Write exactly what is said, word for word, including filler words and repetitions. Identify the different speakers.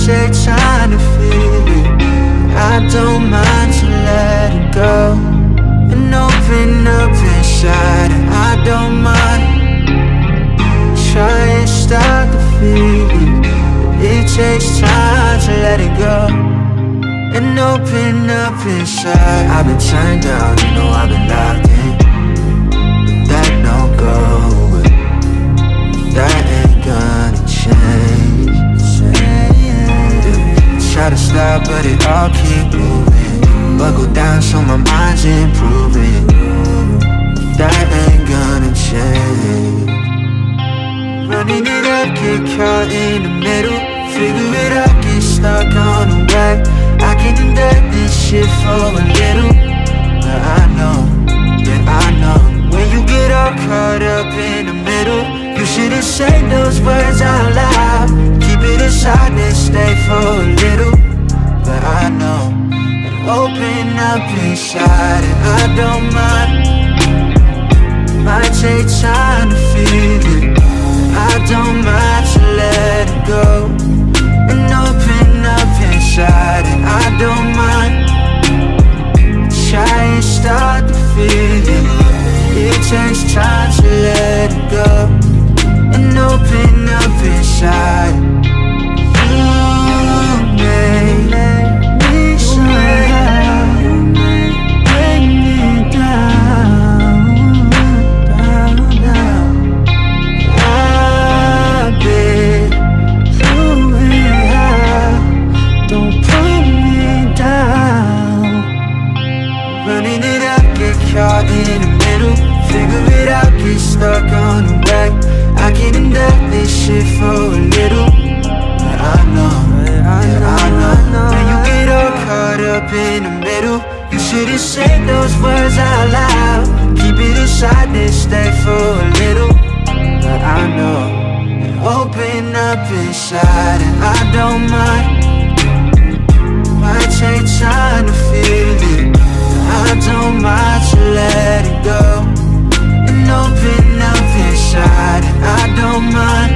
Speaker 1: take time to feel it. I don't mind to let it go and open up inside, and I don't mind. Try and stop the feeling, but it takes time to let it go and open up inside. I've been turned down, you know I've been locked in, but that don't go away. That ain't gonna change. Try to stop, but it all keep moving. Buckle down so my mind's improving. That ain't gonna change. Running it up, get caught in the middle. Figure it out, get stuck on the way. I can endure this shit for a little, but I know, yeah I know, when you get all caught up in the middle, you shouldn't say those words out loud. Keep it inside and stay for a little, but I know, and open up inside, and I don't mind. Might take time to feel it, I don't mind to let it go and open up inside, and I don't mind. Try and start the feeling, it takes time to let it go and open up inside. You made me sweat, bring me down, down, down. I've been through it, don't put me down. Running it up, get caught in the middle. Figure it out, get stuck on the way. I can endure this shit for a little, but I know, yeah I know, when you get all caught up in the middle, you shouldn't say those words out loud. Keep it inside and stay for a little, but I know, and open up inside, and I don't mind. Might take time to feel it, I don't mind to let it go and open up inside, and I don't mind.